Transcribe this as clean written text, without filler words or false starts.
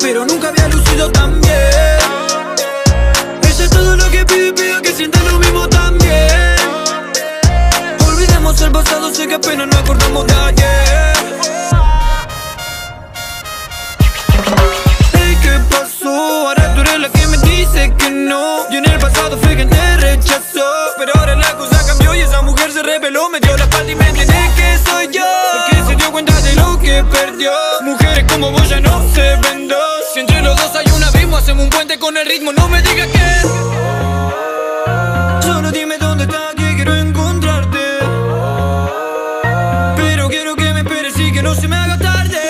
pero nunca había lucido tan bien. Ella es todo lo que pide, pido que sienta lo mismo también. Olvidemos el pasado, sé que apenas nos acordamos de ayer. Hey, ¿qué pasó? Ahora tú eres la que me dice que no. Yo en el pasado fui quien te rechazó, pero ahora la cosa cambió y esa mujer se rebeló. Me dio la espalda y me enteré que soy yo el que se dio cuenta de lo que perdió. Mujeres como vos ya no se ven dos. Si entre los dos hay un abismo, hacemos un puente con el ritmo. No me digas que solo dime dónde estás, que quiero encontrarte. Pero quiero que me esperes y que no se me haga tarde.